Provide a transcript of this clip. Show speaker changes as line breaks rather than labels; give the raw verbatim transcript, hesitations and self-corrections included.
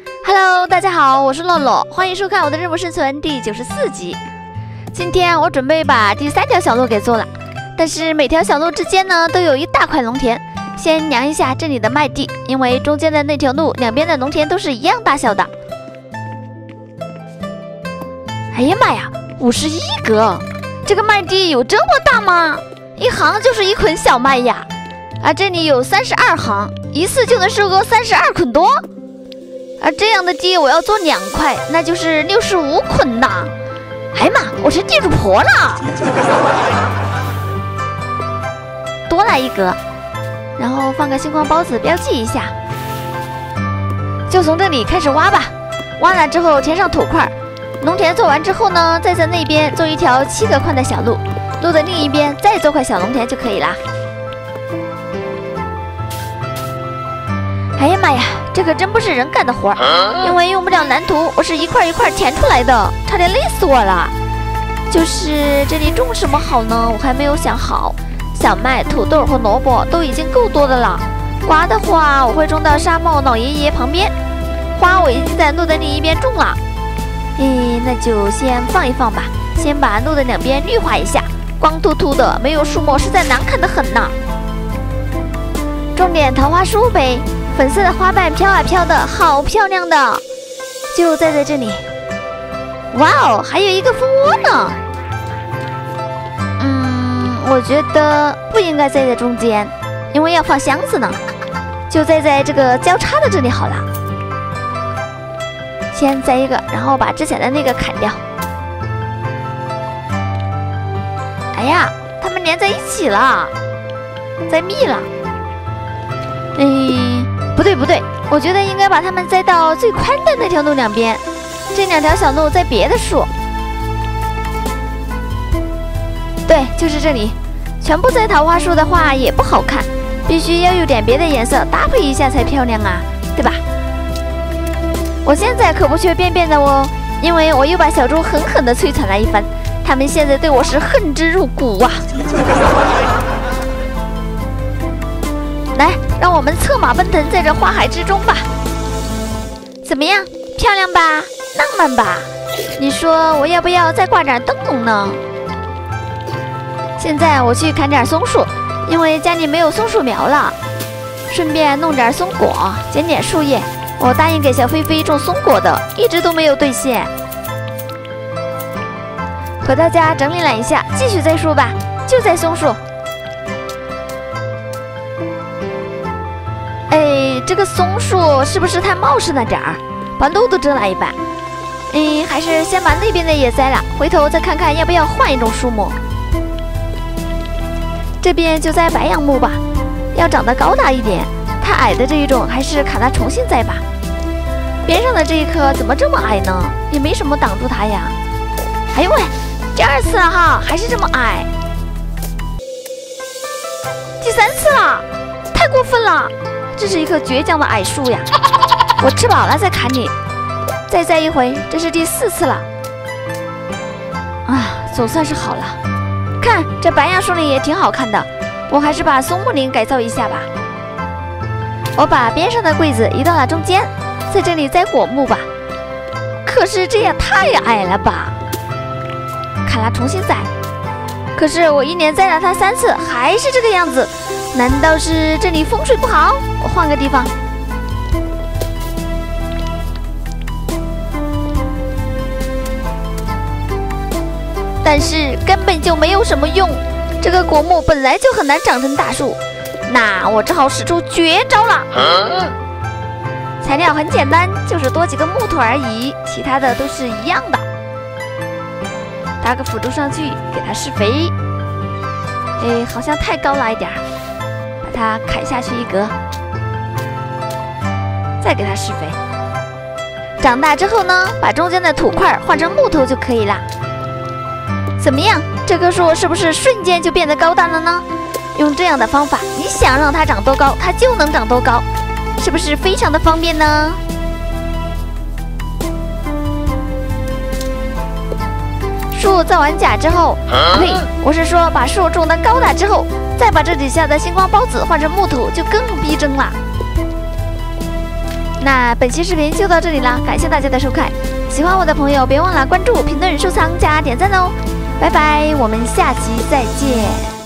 Hello， 大家好，我是洛洛，欢迎收看我的日暮生存第九十四集。今天我准备把第三条小路给做了，但是每条小路之间呢都有一大块农田。先量一下这里的麦地，因为中间的那条路两边的农田都是一样大小的。哎呀妈呀，五十一格！这个麦地有这么大吗？一行就是一捆小麦呀！而这里有三十二行，一次就能收割三十二捆多。而这样的地我要做两块，那就是六十五捆呐！哎呀妈，我成地主婆了！多来一格，然后放个星光包子标记一下，就从这里开始挖吧。挖了之后填上土块，农田做完之后呢，再在那边做一条七格宽的小路，路的另一边再做块小农田就可以了。哎呀妈呀，这可真不是人干的活儿，因为用不了蓝图，我是一块一块填出来的，差点累死我了。就是这里种什么好呢？我还没有想好。小麦、土豆和萝卜都已经够多的了。瓜的话，我会种到沙漠老爷爷旁边。花我已经在路的另一边种了。诶，那就先放一放吧，先把路的两边绿化一下。光秃秃的，没有树木，实在难看得很呐。种点桃花树呗。粉色的花瓣飘啊飘的，好漂亮的，就栽在这里。哇哦，还有一个蜂窝呢。嗯，我觉得不应该栽在中间，因为要放箱子呢，就栽在这个交叉的这里好了。先栽一个，然后把之前的那个砍掉。哎呀，它们连在一起了，栽密了。嗯。不对不对，我觉得应该把它们栽到最宽的那条路两边，这两条小路栽别的树。对，就是这里。全部栽桃花树的话也不好看，必须要有点别的颜色搭配一下才漂亮啊，对吧？我现在可不缺便便的哦，因为我又把小猪狠狠地摧残了一番，他们现在对我是恨之入骨啊！来，让我们策马奔腾在这花海之中吧。怎么样，漂亮吧，浪漫吧？你说我要不要再挂点灯笼呢？现在我去砍点松树，因为家里没有松树苗了，顺便弄点松果，捡点树叶。我答应给小菲菲种松果的，一直都没有兑现。和大家整理了一下，继续栽树吧，就栽松树。哎，这个松树是不是太茂盛了点儿，把路都遮了一半？嗯，还是先把那边的也栽了，回头再看看要不要换一种树木。这边就栽白杨木吧，要长得高大一点。太矮的这一种还是砍它重新栽吧。边上的这一棵怎么这么矮呢？也没什么挡住它呀。哎呦喂，第二次了哈，还是这么矮。第三次了，太过分了。这是一棵倔强的矮树呀！我吃饱了再砍你，再栽一回，这是第四次了。啊，总算是好了。看这白杨树林也挺好看的，我还是把松木林改造一下吧。我把边上的柜子移到了中间，在这里栽果木吧。可是这也太矮了吧！砍了重新栽。可是我一连栽了它三次，还是这个样子。难道是这里风水不好？我换个地方。但是根本就没有什么用，这个果木本来就很难长成大树，那我只好使出绝招了。啊、材料很简单，就是多几个木头而已，其他的都是一样的。搭个辅助上去，给它施肥。哎，好像太高了一点儿。把它砍下去一格，再给它施肥。长大之后呢，把中间的土块换成木头就可以了。怎么样，这棵树是不是瞬间就变得高大了呢？用这样的方法，你想让它长多高，它就能长多高，是不是非常的方便呢？树造完假之后，呸，我是说把树种得高大之后，再把这底下的星光孢子换成木头，就更逼真了。 那本期视频就到这里了，感谢大家的收看。喜欢我的朋友别忘了关注、评论、收藏、加点赞哦！拜拜，我们下期再见。